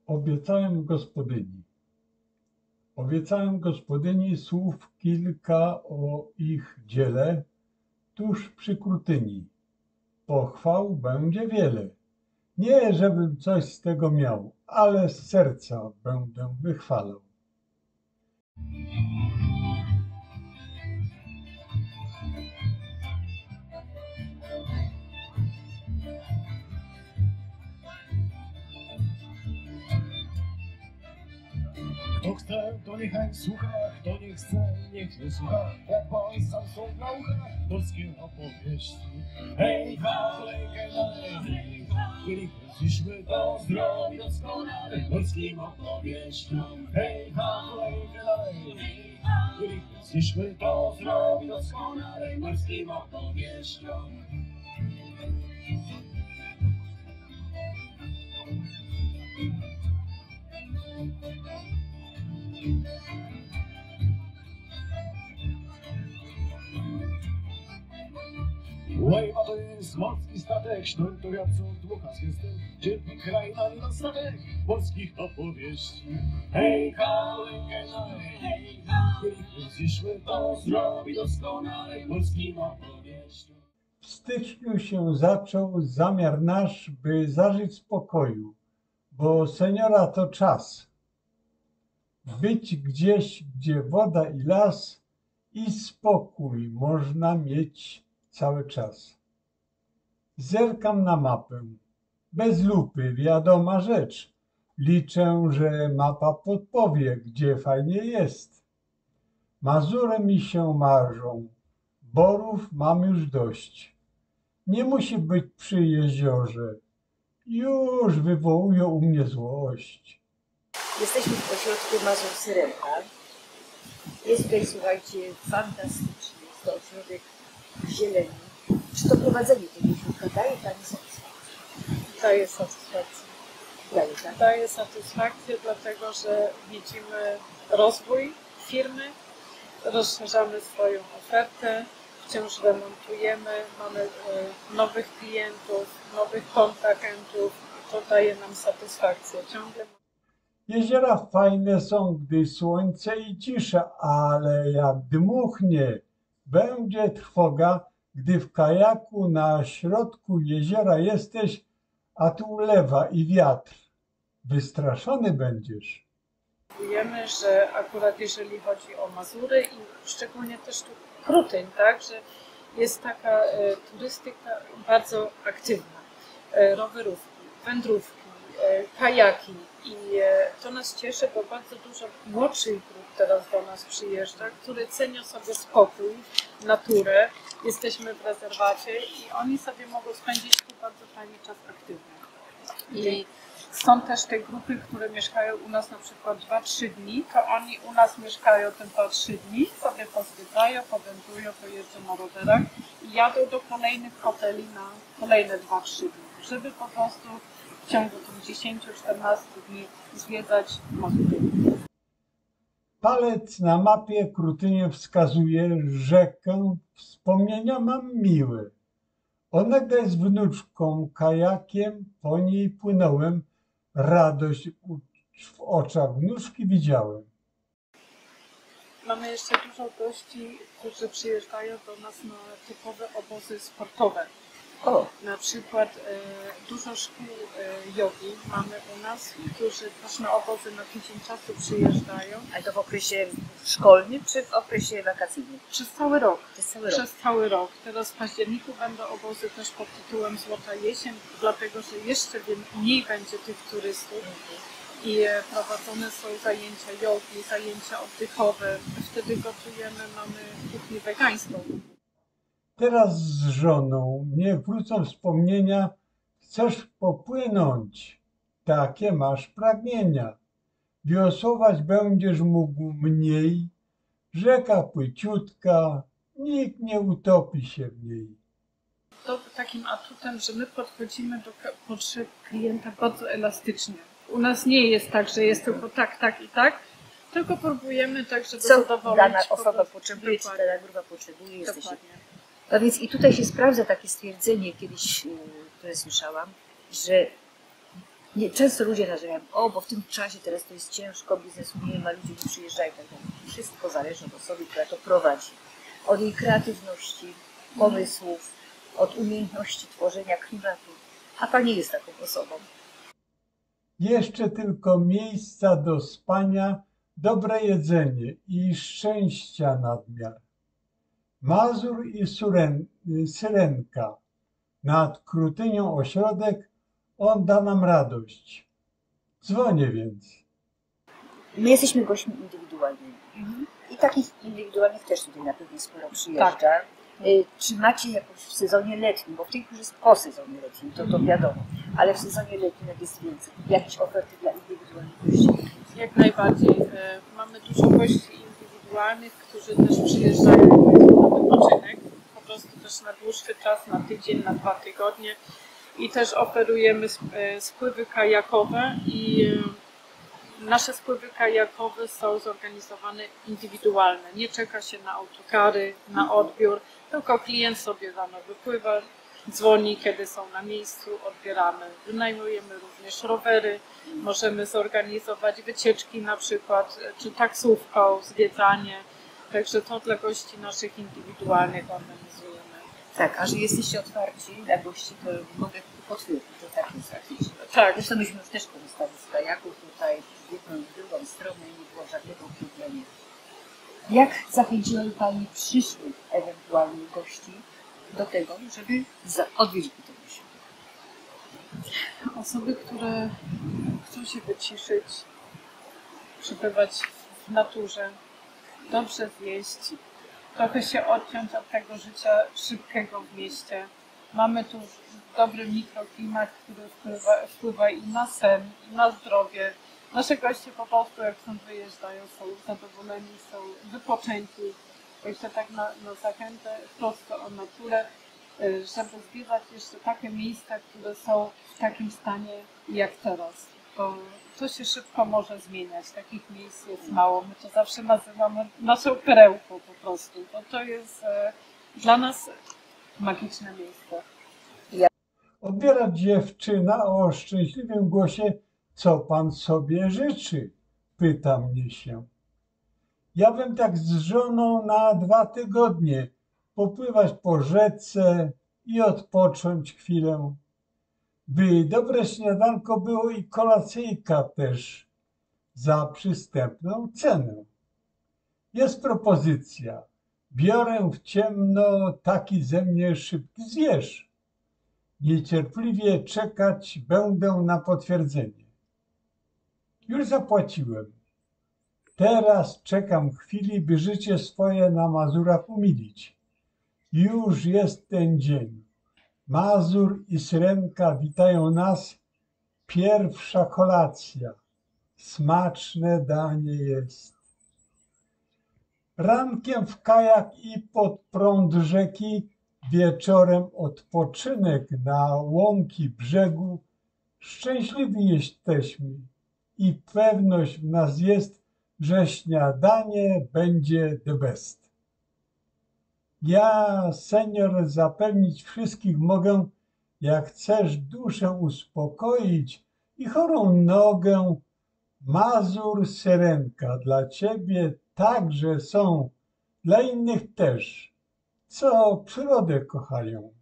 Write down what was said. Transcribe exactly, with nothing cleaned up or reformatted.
Obiecałem gospodyni. Obiecałem gospodyni słów kilka o ich dziele, tuż przy Krutyni. Pochwał będzie wiele. Nie, żebym coś z tego miał, ale z serca będę wychwalał. Kto chce, to niechaj słucha, kto nie chce, niech nie słucha. Jak pan sam są na ucha, polskie opowieści. Hej, ha, lejkę, hej, ha, chcieliśmy to zrobić doskonale polskim opowieściom. Hej, ha, lejkę, hej, ha, chcieliśmy to zrobić doskonale polskim opowieściom. Łejba to jest morski statek, sznur to wiatr dmucha z gestem, cierpi kraj na niedostatek polskich opowieści. Hej, ha, lejkę, hej, ha, chcieliśmy to zrobić doskonale polskim opowieściom. W styczniu się zaczął zamiar nasz, by zażyć spokoju, bo seniora to czas. Być gdzieś, gdzie woda i las i spokój można mieć cały czas. Zerkam na mapę. Bez lupy wiadoma rzecz. Liczę, że mapa podpowie, gdzie fajnie jest. Mazury mi się marzą. Borów mam już dość. Nie musi być przy jeziorze. Już wywołują u mnie złość. Jesteśmy w ośrodku Mazur Syrenka. Jest tutaj, słuchajcie, fantastycznie. Jest to ośrodek zieleni. Czy to prowadzenie tego ośrodka daje Pani satysfakcję? Daje satysfakcję. Daje, tak? Daje satysfakcję, dlatego że widzimy rozwój firmy, rozszerzamy swoją ofertę, wciąż remontujemy, mamy y, nowych klientów, nowych kontrahentów. To daje nam satysfakcję. Ciągle. Jeziora fajne są, gdy słońce i cisza, ale jak dmuchnie, będzie trwoga, gdy w kajaku na środku jeziora jesteś, a tu ulewa i wiatr. Wystraszony będziesz. Wiemy, że akurat jeżeli chodzi o Mazury i szczególnie też tu Krutyń, tak, że jest taka e, turystyka bardzo aktywna. E, rowerówki, wędrówki, e, kajaki i e, to nas cieszy, bo bardzo dużo młodszych grup teraz do nas przyjeżdża, które cenią sobie spokój, naturę. Jesteśmy w rezerwacie i oni sobie mogą spędzić tu bardzo fajny czas aktywny. I są też te grupy, które mieszkają u nas na przykład dwa trzy dni, to oni u nas mieszkają te dwa trzy dni, sobie pozwiedzają, powędrują, pojeżdżą na rowerach i jadą do kolejnych hoteli na kolejne dwa trzy dni, żeby po prostu w ciągu tych dziesięciu czternastu dni zwiedzać Mazury. Palec na mapie Krutynie wskazuje rzekę, wspomnienia mam miłe. Onegdaj z wnuczką kajakiem po niej płynąłem, radość w oczach wnuczki widziałem. Mamy jeszcze dużo gości, którzy przyjeżdżają do nas na typowe obozy sportowe. O. Na przykład e, dużo szkół e, jogi mamy u nas, którzy też na obozy na tydzień czasu przyjeżdżają. Ale to w okresie szkolnym czy w okresie wakacyjnym? Przez cały rok. Przez cały rok. Przez cały rok. Teraz w październiku będą obozy też pod tytułem Złota Jesień, dlatego że jeszcze mniej będzie tych turystów. I prowadzone są zajęcia jogi, zajęcia oddechowe. Wtedy gotujemy, mamy kuchnię wegańską. Teraz z żoną niech wrócą wspomnienia, chcesz popłynąć, takie masz pragnienia. Wiosłować będziesz mógł mniej, rzeka płyciutka, nikt nie utopi się w niej. To takim atutem, że my podchodzimy do potrzeb klienta bardzo elastycznie. U nas nie jest tak, że jest tylko tak, tak i tak, tylko próbujemy tak, żeby Co zadowolić. dana osoba potrzebuje, czy dana grupa potrzebuje. Jesteście. No więc i tutaj się sprawdza takie stwierdzenie kiedyś, które słyszałam, że Nie, często ludzie narzekają, o, bo w tym czasie teraz to jest ciężko, biznesu nie ma, ludzie nie przyjeżdżają. Tak dalej. Wszystko zależy od osoby, która to prowadzi. Od jej kreatywności, pomysłów, od umiejętności tworzenia klimatu. A Pani jest taką osobą. Jeszcze tylko miejsca do spania, dobre jedzenie i szczęścia nadmiar. Mazur i Suren, Syrenka. Nad Krutynią ośrodek, on da nam radość. Dzwonię więc. My jesteśmy gośćmi indywidualnymi. Mhm. I takich indywidualnych też tutaj na pewno sporo przyjeżdża. Tak. Y, Czy macie jakoś w sezonie letnim, bo w tej chwili jest po sezonie letnim, to to wiadomo, ale w sezonie letnim jak jest więcej, jakieś oferty dla indywidualnych gości? Jak najbardziej. E, Mamy dużo gości indywidualnych, którzy też przyjeżdżają na wypoczynek, po prostu też na dłuższy czas, na tydzień, na dwa tygodnie. I też oferujemy sp- e, spływy kajakowe i e, nasze spływy kajakowe są zorganizowane indywidualne. Nie czeka się na autokary, na odbiór, tylko klient sobie rano wypływa, dzwoni, kiedy są na miejscu, odbieramy. Wynajmujemy również rowery, możemy zorganizować wycieczki na przykład, czy taksówką, zwiedzanie. Także to dla gości naszych indywidualnych organizujemy. Tak, a że jesteście otwarci dla gości, to mogę potwierdzić, że tak jest faktycznie. Tak, Zresztą myśmy już też korzystali z kajaków tutaj w jedną i w drugą stronę i nie było żadnego problemu. Jak zachęciłaby Pani przyszłych ewentualnych gości do tego, żeby za- odwiedzić tę myśl? osoby, które chcą się wyciszyć, przebywać w naturze, dobrze zjeść, trochę się odciąć od tego życia szybkiego w mieście. Mamy tu dobry mikroklimat, który wpływa, wpływa i na sen, i na zdrowie. Nasze goście po prostu jak stąd wyjeżdżają, są zadowoleni, są wypoczęci. Jeszcze tak na, na zachętę prosto o naturę, y, żeby zwiedzać jeszcze takie miejsca, które są w takim stanie jak teraz. Bo to się szybko może zmieniać. Takich miejsc jest mało. My to zawsze nazywamy naszą perełką po prostu. Bo to jest e, dla nas magiczne miejsce. Odbiera dziewczyna o szczęśliwym głosie. Co pan sobie życzy? Pyta mnie się. Ja bym tak z żoną na dwa tygodnie popływać po rzece i odpocząć chwilę. By dobre śniadanko było i kolacyjka też za przystępną cenę. Jest propozycja. Biorę w ciemno, taki ze mnie szybki zwierz. Niecierpliwie czekać będę na potwierdzenie. Już zapłaciłem. Teraz czekam chwili, by życie swoje na Mazurach umilić. Już jest ten dzień. Mazur i Syrenka witają nas. Pierwsza kolacja. Smaczne danie jest. Rankiem w kajak i pod prąd rzeki, wieczorem odpoczynek na łąki brzegu. Szczęśliwi jesteśmy i pewność w nas jest, że śniadanie będzie the best. Ja, senior, zapewnić wszystkich mogę, jak chcesz duszę uspokoić i chorą nogę, Mazur, Syrenka dla ciebie także są, dla innych też, co przyrodę kochają.